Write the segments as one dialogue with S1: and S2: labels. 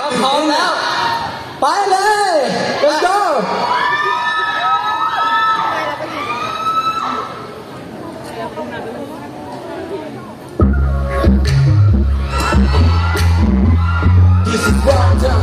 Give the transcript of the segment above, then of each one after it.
S1: พร้อมแล้วไปเลย let's go This is Rotterdam.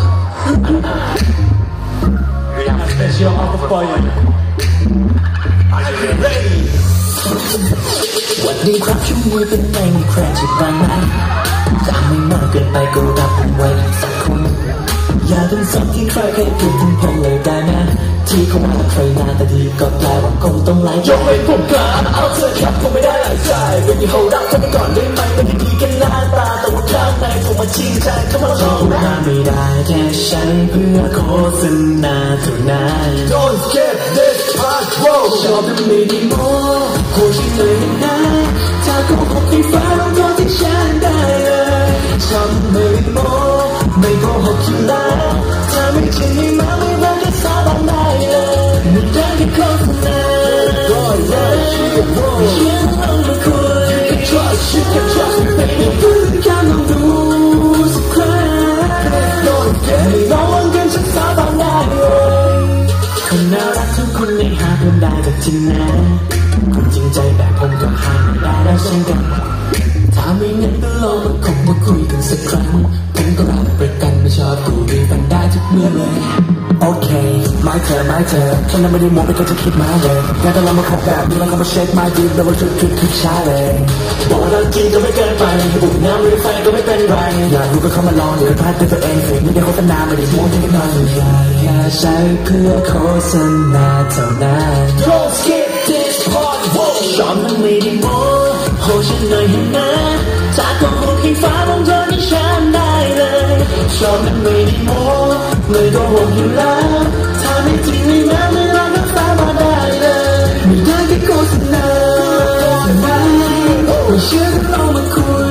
S1: We have a special offer for you. Are you ready?
S2: วันนี้ครับช่วยมือเป็นไงมีใครจะบ้างไหมถ้าไม่มากเกินไปก็รับผมไว้สักคนอย่าเป็นสักที่ใครเคยพูดถึงผมเลยได้นะที่เขาว่าใครหน้าตาดีก็แปลว่าคงต้องไล่ยกให้ผมกล้าเอาเธอครับผมไม่ได้หลายใจวันนี้เขารักกันก่อนได้ไหมไม่ได้ดีกันหน้าตาแต่ว่าข้างในผมมาชิงใจเขามาลองนะไม่ได้แค่ใช้เพื่อโฆษณาเท่านั้น
S1: Don't skip this part bro
S2: ชอบทำไม่ได้โม้โคชิเลยนะถ้าโกหกให้ฟังก็ที่ฉันได้เลยชอบไม่ได้โม้ไม่โกหกอยู่แล้วถ้าไม่จริงไม่มาไม่รักก็สาบานได้เลยไม่ได้แค่โฆษณาก็เลยฉันลองมาคุย
S1: You can trust me baby
S2: พูดกันลองดูสักครั้งไม่ลองกันฉันสาบานได้เลยคนน่ารักทุกคนในหาเพื่อนได้จากจริงนะคนจริงใจแบบผมก็หาไม่ได้แล้วเช่นกันถ้าไม่งั้นก็ลองมาคบมาคุยกันสักครั้งผมก็รับประกันไม่ชอบตัวดีกันได้ทุกเมื่อเลยโอเคไม่เธอฉันนั้นไม่ได้โม้ไม่เคยจะคิดมาเลยงั้นก็ลองมาคบแบบนี้แล้วก็มาเช็คมาดีแล้วมาทุกช้าเลยบอกว่าเราจริงก็ไม่เกินไปบุกน้ำหรือไฟก็ไม่เป็นไรอยากรู้ก็เข้ามาลองอย่าพลาดด้วยตัวเองสินี่ได้โฆษณาไม่ได้โม้ที่กันหน่อยแค่ใช้เพื่อโฆษณาเท่านั้น
S1: Don't skip this part bro
S2: ชอบมันไม่ได้โม้โหฉันเลยเห็นนะจากโกหกให้ฟ้ามองเธอที่ฉันได้เลยชอบมันไม่ได้โม้เลยโกหกอยู่แล้วถ้าไม่จริงไม่มาไม่รักก็สาบานได้เลยไม่ได้แค่โฆษณาไม่เชื่อก็ลองมาคุย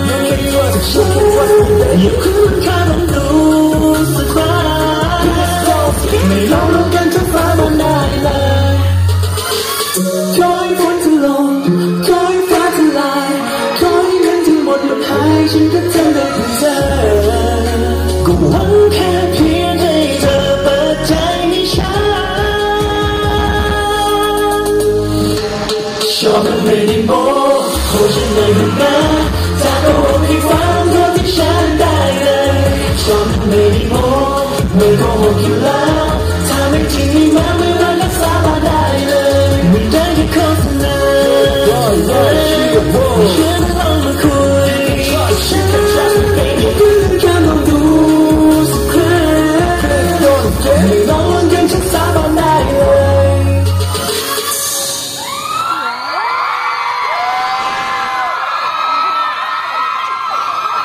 S2: อย่าคุยแค่ลองดูสักครั้งไม่ลองกันจะสาบานได้เลยขอให้ฝนจะลงขอให้ฟ้าจะลายขอให้เงินทั้งหมดหมดหายฉันก็ทำได้เพื่อเธอก็หวังแค่เพียงให้เธอเปิดใจให้ฉันชอบมันไม่ได้โม้โหฉันเลยเห็นนะจากโกหกให้ฟังเท่าที่ฉันได้เลยชอบมันไม่ได้โม้ไม่โกหกอยู่แล้วถ้าไม่จริงไม่มาไม่รักก็สาบานได้เลยไม่ได้แค่โฆษณาฉันลองมาคุยพูดกันลองดูสักครั้งไม่ลองกันฉันสาบาน